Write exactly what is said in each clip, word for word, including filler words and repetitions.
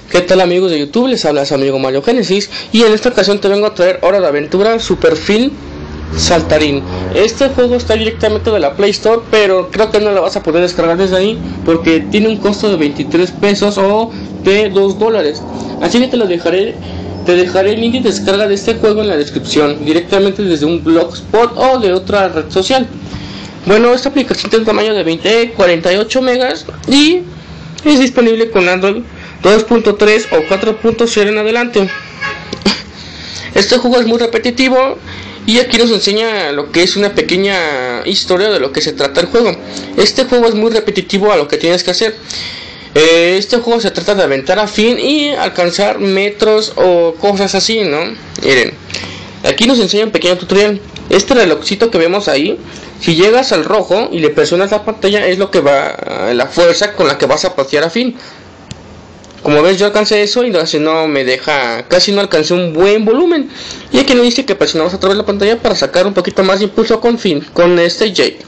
¿Qué tal amigos de YouTube? Les habla su amigo Mario Génesis y en esta ocasión te vengo a traer Hora de Aventura Super Film Saltarín. Este juego está directamente de la Play Store, pero creo que no lo vas a poder descargar desde ahí porque tiene un costo de veintitrés pesos o de dos dólares. Así que te lo dejaré, te dejaré el link de descarga de este juego en la descripción, directamente desde un blogspot o de otra red social. Bueno, esta aplicación tiene un tamaño de veinte a cuarenta y ocho megas y es disponible con Android dos punto tres o cuatro punto cero en adelante. Este juego es muy repetitivo y aquí nos enseña lo que es una pequeña historia de lo que se trata el juego. Este juego es muy repetitivo a lo que tienes que hacer. Eh, este juego se trata de aventar a Finn y alcanzar metros o cosas así, ¿no? Miren, aquí nos enseña un pequeño tutorial. Este relojcito que vemos ahí, si llegas al rojo y le presionas la pantalla, es lo que va, la fuerza con la que vas a pasear a Finn. Como ves, yo alcancé eso y no me deja, casi no alcancé un buen volumen. Y aquí nos dice que presionamos otra vez la pantalla para sacar un poquito más de impulso con Finn, con este Jake.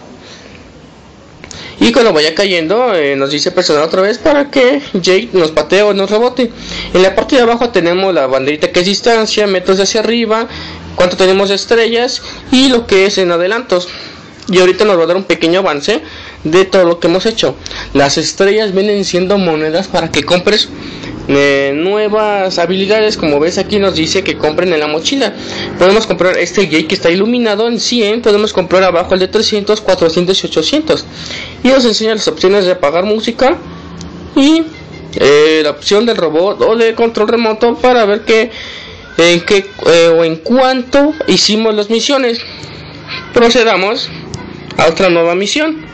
Y cuando vaya cayendo, eh, nos dice presionar otra vez para que Jake nos patee o nos rebote. En la parte de abajo tenemos la banderita que es distancia, metros hacia arriba, cuánto tenemos de estrellas y lo que es en adelantos. Y ahorita nos va a dar un pequeño avance de todo lo que hemos hecho. Las estrellas vienen siendo monedas para que compres eh, nuevas habilidades. Como ves, aquí nos dice que compren en la mochila. Podemos comprar este Jake que está iluminado en cien. Podemos comprar abajo el de trescientos, cuatrocientos y ochocientos. Y nos enseña las opciones de apagar música y eh, la opción del robot o de control remoto para ver que, en qué eh, o en cuánto hicimos las misiones. Procedamos a otra nueva misión.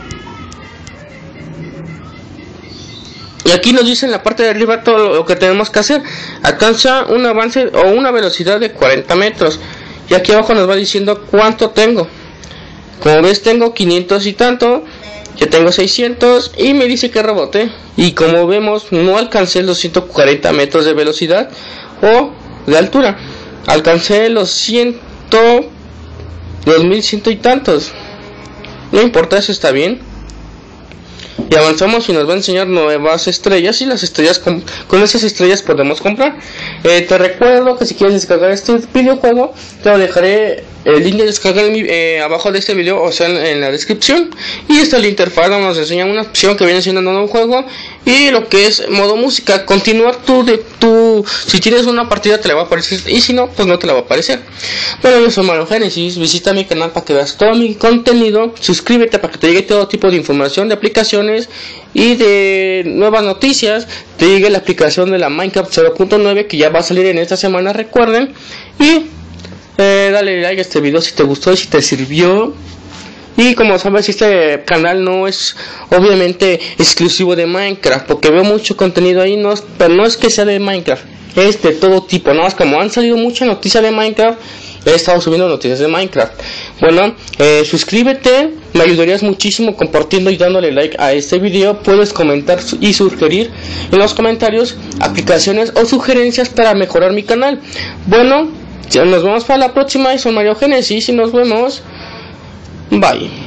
Y aquí nos dice en la parte de arriba todo lo que tenemos que hacer. Alcanza un avance o una velocidad de cuarenta metros. Y aquí abajo nos va diciendo cuánto tengo. Como ves, tengo quinientos y tanto. Yo tengo seiscientos y me dice que rebote. Y como vemos, no alcancé los ciento cuarenta metros de velocidad o de altura. Alcancé los ciento, los mil ciento y tantos. No importa, eso está bien. Y avanzamos y nos va a enseñar nuevas estrellas. Y las estrellas con, con esas estrellas podemos comprar. eh, Te recuerdo que si quieres descargar este videojuego, te lo dejaré el link de descargar eh, abajo de este video, o sea en, en la descripción. Y esta es la interfaz donde nos enseña una opción que viene siendo un nuevo juego y lo que es modo música. Continuar tú de tu, si tienes una partida te la va a aparecer, y si no, pues no te la va a aparecer. Bueno, yo soy Mario Génesis. Visita mi canal para que veas todo mi contenido. Suscríbete para que te llegue todo tipo de información de aplicaciones y de nuevas noticias. Te llegue la aplicación de la Minecraft cero punto nueve que ya va a salir en esta semana, recuerden. Y eh, dale like a este video si te gustó y si te sirvió. Y como sabes, este canal no es obviamente exclusivo de Minecraft, porque veo mucho contenido ahí, no, pero no es que sea de Minecraft, es de todo tipo. Nada más como han salido muchas noticias de Minecraft, he estado subiendo noticias de Minecraft. Bueno, eh, suscríbete, me ayudarías muchísimo compartiendo y dándole like a este video. Puedes comentar y sugerir en los comentarios aplicaciones o sugerencias para mejorar mi canal. Bueno, nos vemos para la próxima. Soy Mario Génesis y nos vemos. Bye.